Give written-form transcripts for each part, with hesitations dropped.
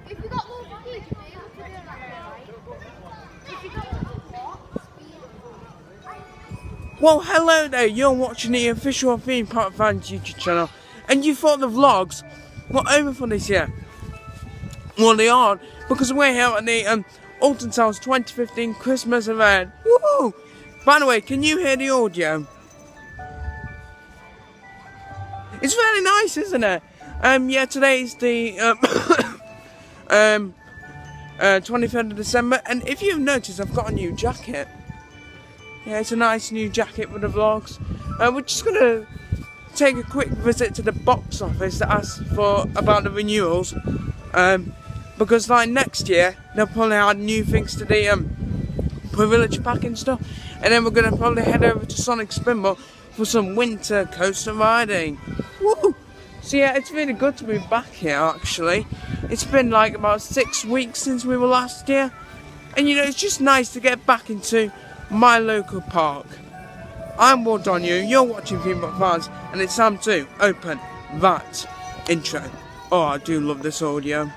If you got more speed, you'd be able to do that, right? If you got what? Speed. Well, hello there, you're watching the official theme park fans YouTube channel, and you thought the vlogs were over for this year. Well, they aren't, because we're here at the Alton Towers 2015 Christmas Event. Woohoo! By the way, can you hear the audio? It's really nice, isn't it? Yeah, today's the 23rd of December, and if you've noticed, I've got a new jacket. Yeah, it's a nice new jacket for the vlogs. We're just gonna take a quick visit to the box office to ask about the renewals, because like next year they'll probably add new things to the privilege pack and stuff, and then we're gonna probably head over to Sonic Spinball for some winter coaster riding. Woo! So yeah, it's really good to be back here actually. It's been like about 6 weeks since we were last here, and you know, it's just nice to get back into my local park. I'm Wardonio, you're watching Theme Park Fans, and it's time to open that intro. Oh, I do love this audio.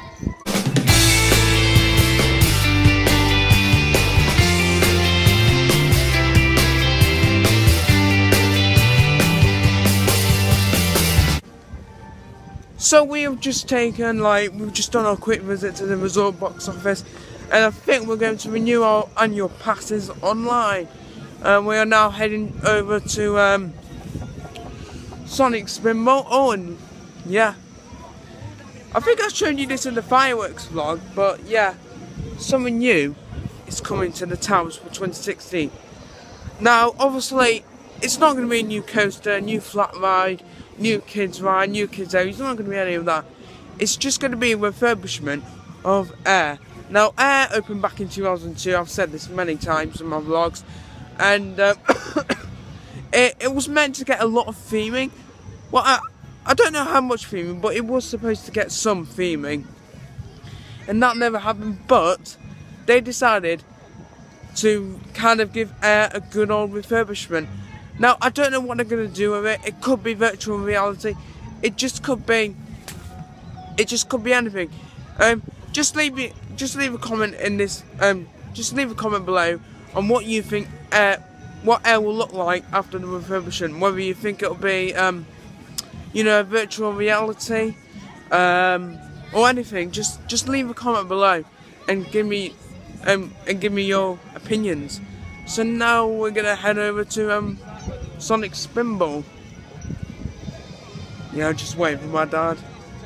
So we've just done a quick visit to the resort box office, and I think we're going to renew our annual passes online. We are now heading over to Sonic Spinball. Oh, and yeah, I think I showed you this in the fireworks vlog, but yeah, something new is coming to the Towers for 2016. Now, obviously, it's not going to be a new coaster, a new flat ride, new kids ride, new kids area. It's not going to be any of that. It's just going to be a refurbishment of Air. Now, Air opened back in 2002. I've said this many times in my vlogs, and it was meant to get a lot of theming. Well, I don't know how much theming, but it was supposed to get some theming, and that never happened. But they decided to kind of give Air a good old refurbishment. Now, I don't know what they're going to do with it. It could be virtual reality. It just could be anything. Just leave a comment in this. Just leave a comment below on what you think what Air will look like after the refurbishment. Whether you think it'll be, you know, virtual reality, or anything. Just leave a comment below and give me your opinions. So now we're gonna head over to Sonic Spinball. Yeah, just waiting for my dad.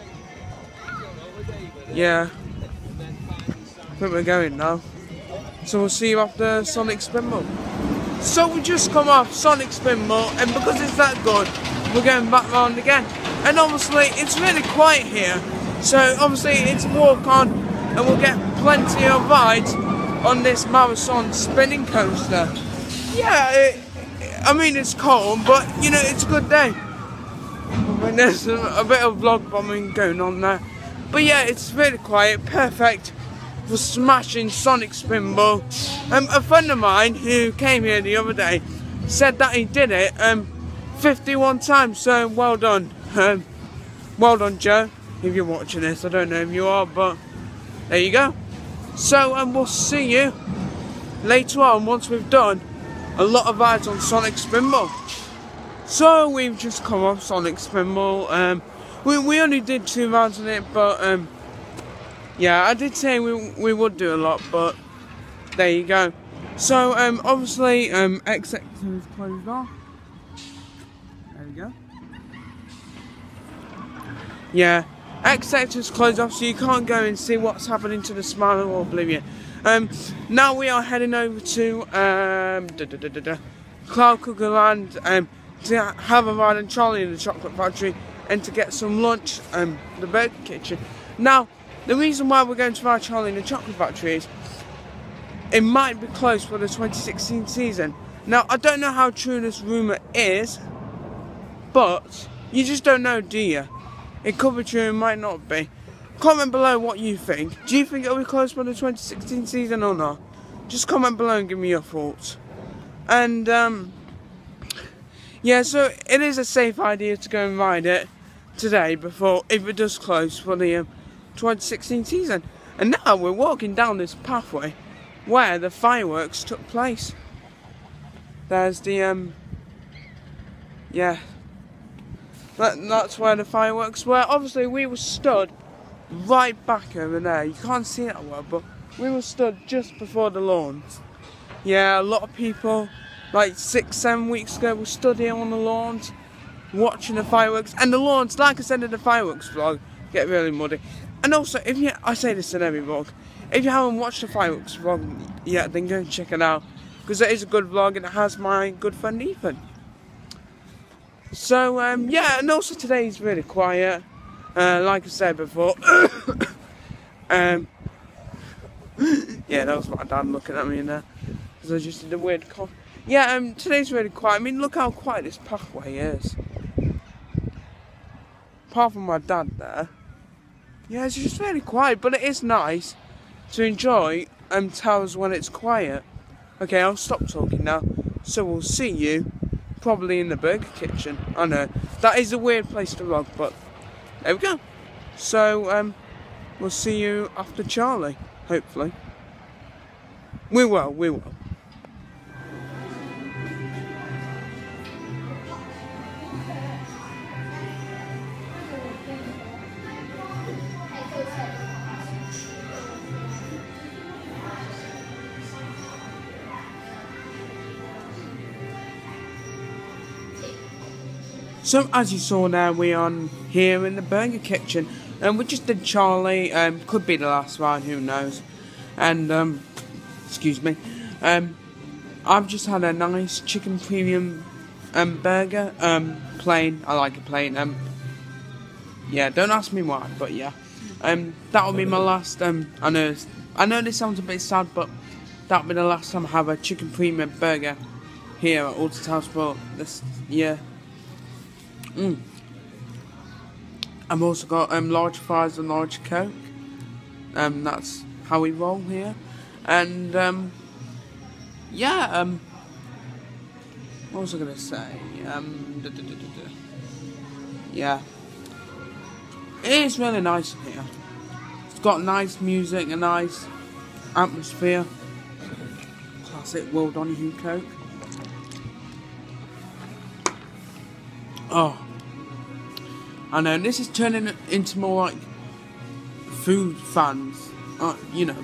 Yeah, I think we're going now. So we'll see you after Sonic Spinball. So we just come off Sonic Spinball, and because it's that good, we're going back round again. And obviously it's really quiet here, so obviously it's walk on, and we'll get plenty of rides on this marathon spinning coaster. Yeah, I mean, it's cold, but you know, it's a good day. I mean, there's a bit of vlog bombing going on there, but yeah, it's really quiet, perfect for smashing Sonic Spinball. A friend of mine who came here the other day said that he did it 51 times, so well done. Well done, Joe, if you're watching this. I don't know if you are, but there you go. So we'll see you later on once we've done a lot of rides on Sonic Spinball. So we've just come off Sonic Spinball. We only did 2 rides on it, but yeah, I did say we would do a lot, but there you go. So obviously X sector is closed off. There we go. Yeah, X sector is closed off, so you can't go and see what's happening to the Smile or Oblivion. Now we are heading over to Cloud Cooker Land to have a ride on Charlie in the Chocolate Factory and to get some lunch the Burger Kitchen. Now, the reason why we're going to ride Charlie in the Chocolate Factory is it might be closed for the 2016 season. Now, I don't know how true this rumour is, but you just don't know, do you? It could be true, it might not be. Comment below what you think. Do you think it'll be closed for the 2016 season or not? Just comment below and give me your thoughts. And yeah, so it is a safe idea to go and ride it today before, if it does close for the 2016 season. And now we're walking down this pathway where the fireworks took place. There's the yeah, that's where the fireworks were. Obviously we were stood right back over there. You can't see it well, but we were stood just before the lawns. Yeah, a lot of people, like 6-7 weeks ago, were stood here on the lawns watching the fireworks. And the lawns, like I said in the fireworks vlog, get really muddy. And also, I say this in every vlog, if you haven't watched the fireworks vlog yet, then go and check it out, because it is a good vlog and it has my good friend Ethan. So yeah, and also today is really quiet. Like I said before, yeah, that was my dad looking at me in there, because I just did a weird cough. Yeah, today's really quiet. I mean, look how quiet this pathway is. Apart from my dad there. Yeah, it's just really quiet, but it is nice to enjoy Towers when it's quiet. Okay, I'll stop talking now. So we'll see you probably in the burger kitchen. I know, that is a weird place to vlog, but there we go. So, we'll see you after Charlie, hopefully. We will. So as you saw there, we are here in the burger kitchen, and we just did Charlie. Could be the last one, who knows? And excuse me. I've just had a nice chicken premium burger. Plain. I like it plain. Yeah, don't ask me why, but yeah. That'll be my last. I know this sounds a bit sad, but that'll be the last time I have a chicken premium burger here at Alton Towers for this year. I've also got large fries and large Coke. That's how we roll here. And yeah, what was I gonna say? Yeah, it is really nice in here. It's got nice music, a nice atmosphere. Classic World Donahue Coke. Oh, I know, this is turning into more like food fans, you know.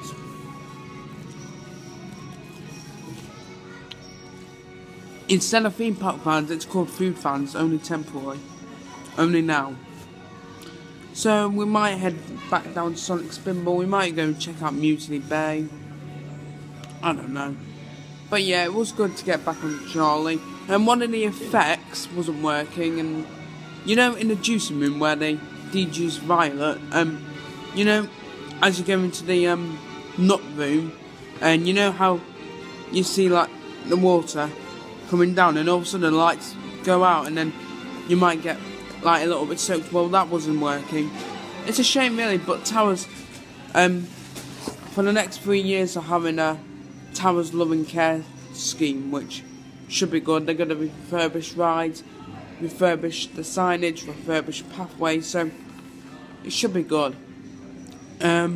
Instead of theme park fans, it's called food fans, only temporary, only now. So we might head back down to Sonic Spinball, we might go and check out Mutiny Bay, I don't know. But yeah, it was good to get back on Charlie. And one of the effects wasn't working, and you know, in the juicing room where they de-juice Violet, you know, as you go into the nut room, and you know how you see like the water coming down, and all of a sudden the lights go out, and then you might get like a little bit soaked. Well, that wasn't working. It's a shame, really, but Towers, for the next 3 years, are having a Towers Love and Care scheme, which should be good. They're going to refurbish rides, refurbish the signage, refurbish pathways, so it should be good. Yeah,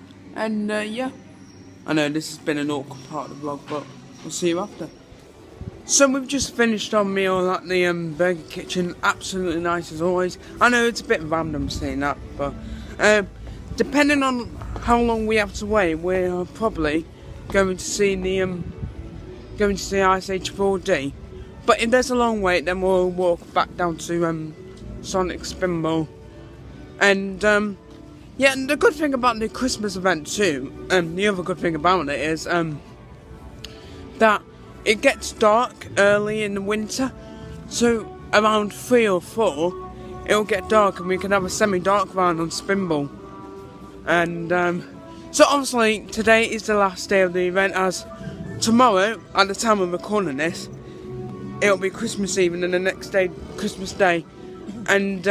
I know this has been an awkward part of the vlog, but we'll see you after. So we've just finished our meal at the burger kitchen. Absolutely nice as always. I know it's a bit random saying that, but depending on how long we have to wait, we're probably going to see the Ice Age 4D. But if there's a long wait, then we'll walk back down to Sonic Spinball. And yeah, and the good thing about the Christmas event too, the other good thing about it is that it gets dark early in the winter. So around 3 or 4, it'll get dark and we can have a semi-dark round on Spinball. And so obviously today is the last day of the event, as tomorrow, at the time of recording this, it'll be Christmas Eve, and then the next day, Christmas Day. And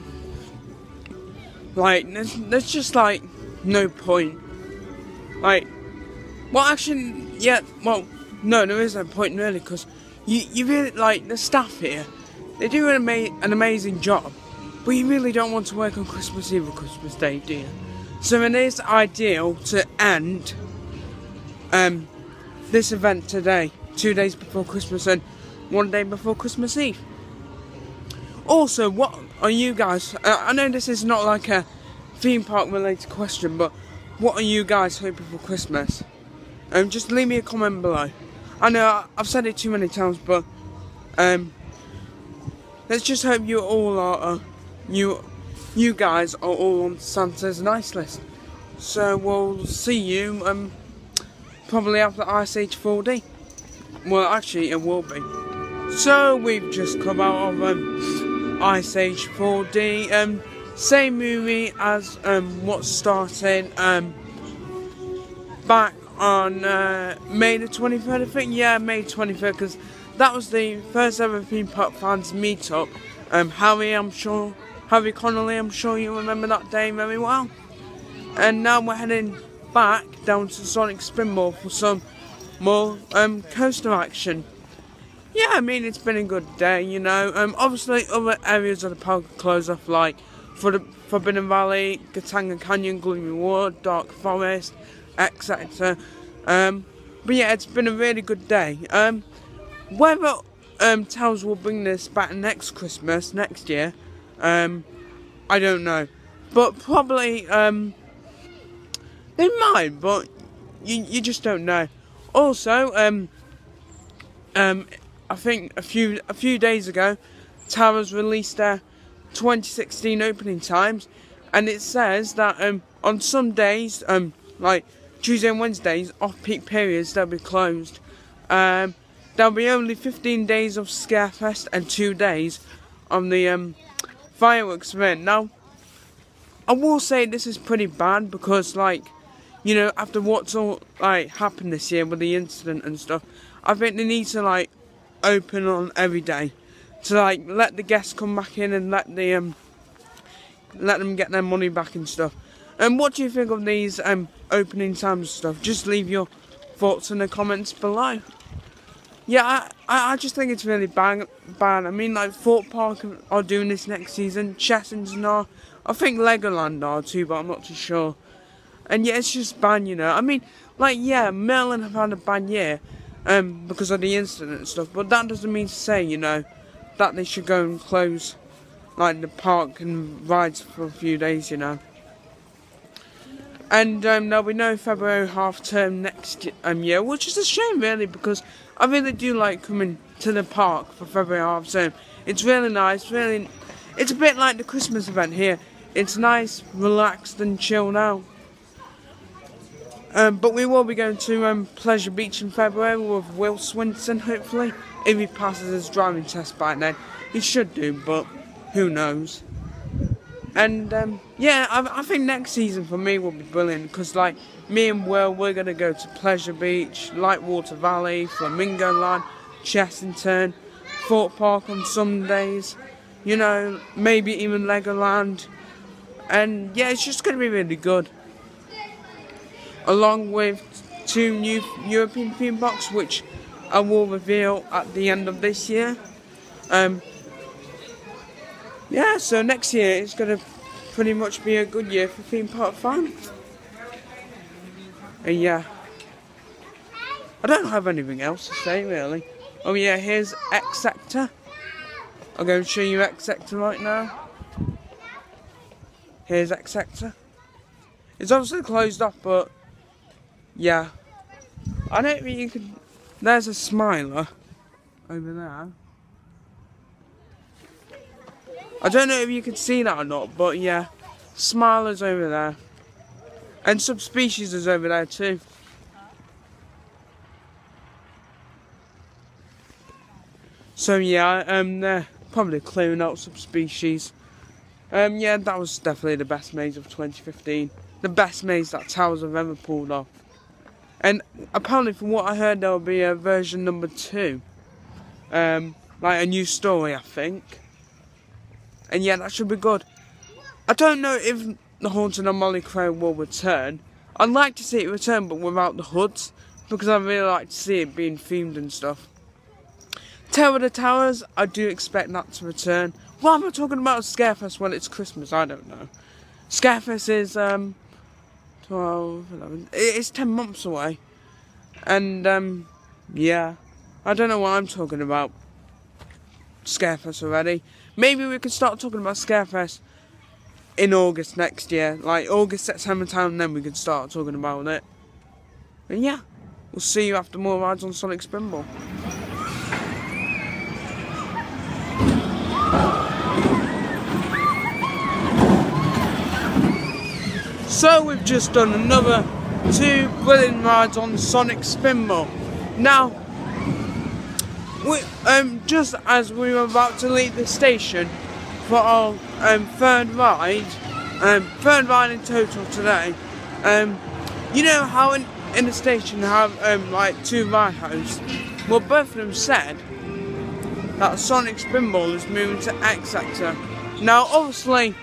like, there's just like no point. Like, well, actually, yeah, well, no, there is no point really, because you really, like, the staff here, they do an amazing job. but you really don't want to work on Christmas Eve or Christmas Day, do you? So it is ideal to end this event today, 2 days before Christmas and 1 day before Christmas Eve. Also, what are you guys, I know this is not like a theme park related question, but what are you guys hoping for Christmas? Just leave me a comment below. I know I've said it too many times, but let's just hope you all are, you guys are all on Santa's nice list. So we'll see you probably after Ice Age 4D. Well, actually it will be. So we've just come out of Ice Age 4D. Same movie as what started back on May the 23rd, I think. Yeah, May 23rd, because that was the first ever theme park fans meet up. Harry Connolly, I'm sure you remember that day very well. And now we're heading back down to Sonic Spinball for some more coaster action. Yeah, I mean, it's been a good day, you know. Obviously other areas of the park are closed off, like Forbidden Valley, Gatanga Canyon, Gloomy Wood, Dark Forest, etc. But yeah, it's been a really good day. Whether Towers will bring this back next Christmas, next year, I don't know. But probably, they might, but you just don't know. Also, I think a few days ago, Towers released their 2016 opening times, and it says that on some days, like Tuesday and Wednesdays, off-peak periods, they'll be closed. There'll be only 15 days of Scarefest and 2 days on the fireworks event. Now, I will say this is pretty bad because, like, you know, after what's all like happened this year with the incident and stuff, I think they need to like open on every day to like let the guests come back in and let them get their money back and stuff. And what do you think of these opening times and stuff? Just leave your thoughts in the comments below. Yeah, I just think it's really bad. I mean, like, Thorpe Park are doing this next season, Chessington are, I think Legoland are too, but I'm not too sure. And yeah, it's just bad, you know. I mean, like, yeah, Merlin have had a bad year because of the incident and stuff, but that doesn't mean to say, you know, that they should go and close, like, the park and rides for a few days, you know. And there'll be no February half term next year, which is a shame, really, because I really do like coming to the park for February half term. It's really nice, really. It's a bit like the Christmas event here. It's nice, relaxed and chilled out. But we will be going to Pleasure Beach in February with Will Swinson, hopefully. If he passes his driving test by then. He should do, but who knows. And yeah, I think next season for me will be brilliant, because like me and Will, we're going to go to Pleasure Beach, Lightwater Valley, Flamingo Land, Chessington, Thorpe Park on some days, you know, maybe even Legoland. And yeah, it's just going to be really good. Along with 2 new European theme parks, which I will reveal at the end of this year. Yeah, so next year it's going to pretty much be a good year for theme park fans. And yeah, I don't have anything else to say really. Oh yeah, here's X Sector. I'll go and show you X Sector right now. Here's X Sector. It's obviously closed off, but yeah, I don't think you could. There's a Smiler over there. I don't know if you can see that or not, but yeah, Smiler's over there. And Subspecies is over there too. So yeah, they're probably clearing out Subspecies. Yeah, that was definitely the best maze of 2015. The best maze that Towers have ever pulled off. And apparently from what I heard, there will be a version number 2. Like a new story, I think. And yeah, that should be good. I don't know if the Haunted of Molly Crow will return. I'd like to see it return, but without the hoods, because I really like to see it being themed and stuff. Terror of the Towers, I do expect that to return Why am I talking about Scarefest when it's Christmas? I don't know. Scarefest is 12, 11. It's 10 months away, and yeah, I don't know what I'm talking about. Scarefest already. Maybe we could start talking about Scarefest in August next year, like August, September time, and then we could start talking about it. And yeah, we'll see you after more rides on Sonic Spinball. So we've just done another 2 brilliant rides on Sonic Spinball. Now, just as we were about to leave the station for our third ride in total today, you know how in the station you have like 2 ride hosts? Well, both of them said that Sonic Spinball is moving to X Sector. Now, obviously,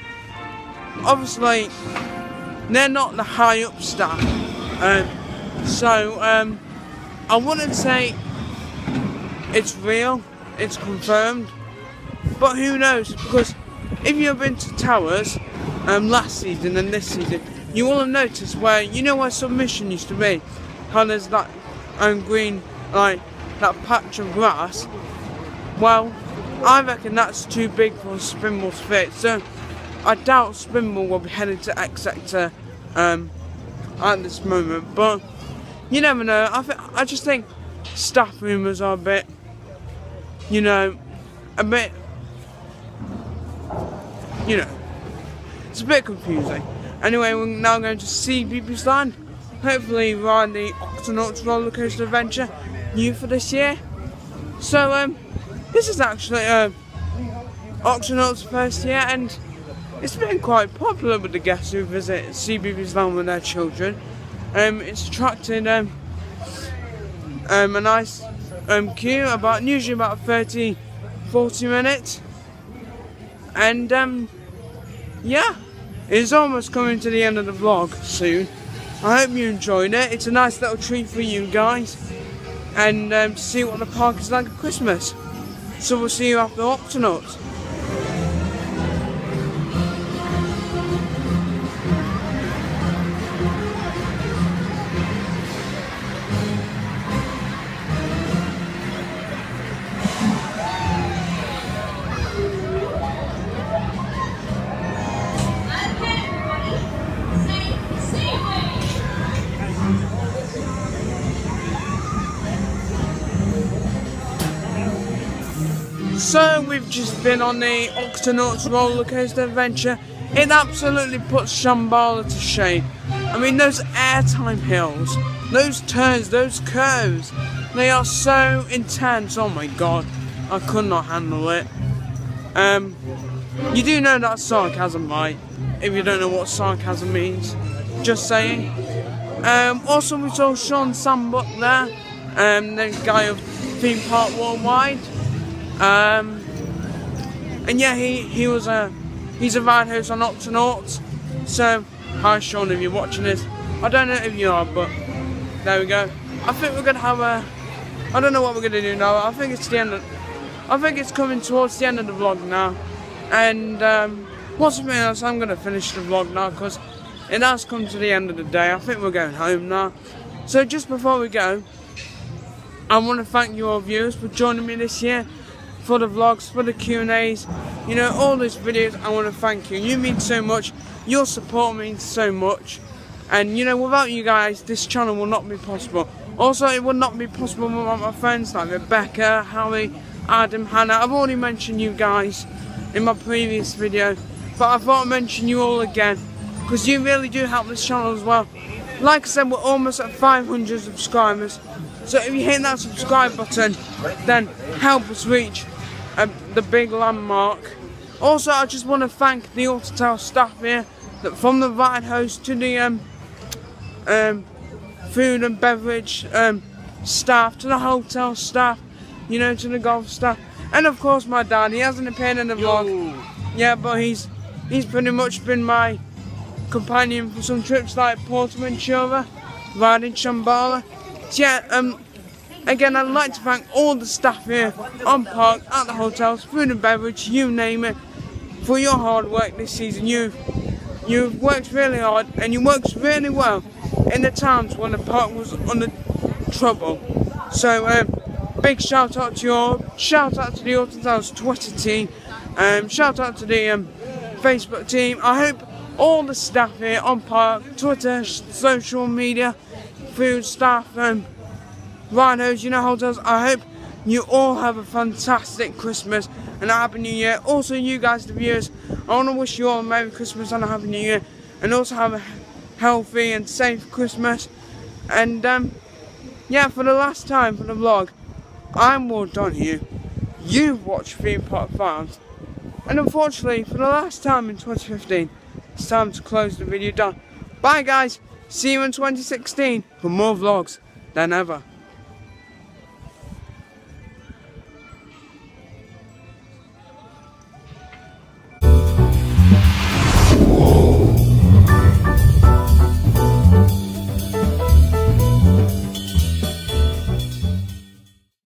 they're not the high up staff, so I wouldn't say it's real, it's confirmed, but who knows, because if you've been to Towers last season and this season, you will have noticed where, you know where Submission used to be, how there's that green, like, that patch of grass. Well, I reckon that's too big for Spinball to fit, so I doubt Spinball will be headed to X Sector at this moment, but you never know. I just think staff rumours are a bit, you know, it's a bit confusing. Anyway, we're now going to see BB's Land, hopefully ride the Octonauts roller coaster adventure, new for this year. So this is actually Octonauts' first year, and it's been quite popular with the guests who visit CBeebies Land with their children. It's attracted a nice queue, usually about 30-40 minutes, and yeah, it's almost coming to the end of the vlog soon. I hope you enjoyed it. It's a nice little treat for you guys, and to see what the park is like at Christmas. So we'll see you after Octonauts. So we've just been on the Octonauts roller coaster adventure. It absolutely puts Shambhala to shame. I mean, those airtime hills, those turns, those curves, they are so intense. Oh my god, I could not handle it. You do know that's sarcasm, right? If you don't know what sarcasm means, just saying. Also, we saw Sean Sambuck there, the guy of Theme Park Worldwide. And yeah, he's a ride host on Octonauts. So, hi Sean, if you're watching this. I don't know if you are, but there we go. I think we're gonna have I don't know what we're gonna do now. I think it's coming towards the end of the vlog now. And what's the else? I'm gonna finish the vlog now because it has come to the end of the day. I think we're going home now. So just before we go, I want to thank you all viewers for joining me this year. For the vlogs, for the Q&As, you know, all these videos. I want to thank you. You mean so much. Your support means so much. And you know, without you guys, this channel will not be possible. Also, it would not be possible without my friends like Rebecca, Harry, Adam, Hannah. I've already mentioned you guys in my previous video, but I thought I'd mention you all again because you really do help this channel as well. Like I said, we're almost at 500 subscribers. So if you hit that subscribe button, then help us reach the big landmark. Also, I just want to thank the Alton Towers staff here, from the ride host to the food and beverage staff, to the hotel staff, you know, to the golf staff, and of course my dad. He hasn't appeared in the vlog, yeah, but he's pretty much been my companion for some trips like Portaventura, riding Shambhala. So yeah, again, I'd like to thank all the staff here on park, at the hotels, food and beverage, you name it. for your hard work this season. You've worked really hard and you worked really well in the times when the park was under trouble. So big shout out to the Alton Towers Twitter team, shout out to the Facebook team. I hope all the staff here on park, Twitter, social media, food staff, rhinos, hotels, I hope you all have a fantastic Christmas and a Happy New Year. Also you guys, the viewers, I want to wish you all a Merry Christmas and a Happy New Year, and also have a healthy and safe Christmas. And yeah, for the last time for the vlog, I'm Ward Donahue. You've watched Theme Park Farms, and unfortunately for the last time in 2015, it's time to close the video down. Bye guys, see you in 2016 for more vlogs than ever.